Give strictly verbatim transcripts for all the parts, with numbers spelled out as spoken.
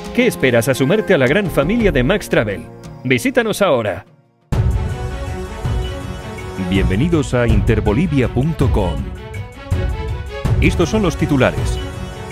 ¿Qué esperas a sumarte a la gran familia de Max Travel? Visítanos ahora. Bienvenidos a interbolivia punto com. Estos son los titulares.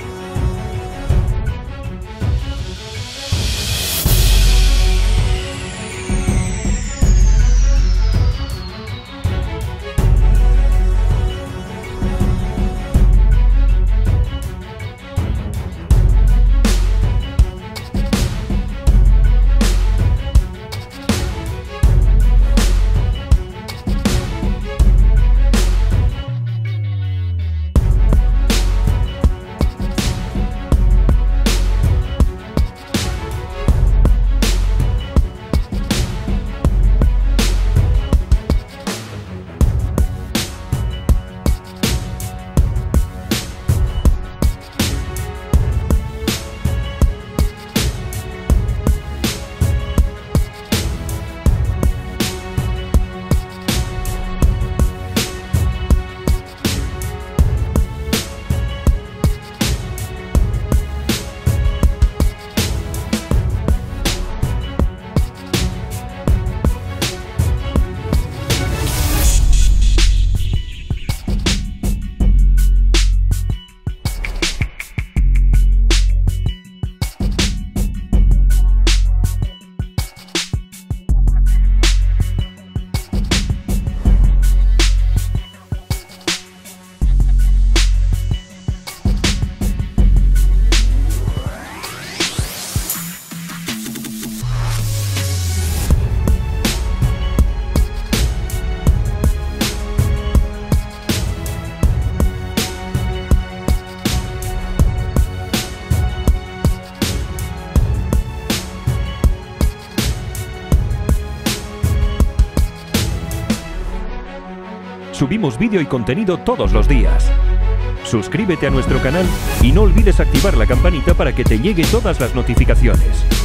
Subimos vídeo y contenido todos los días. Suscríbete a nuestro canal y no olvides activar la campanita para que te lleguen todas las notificaciones.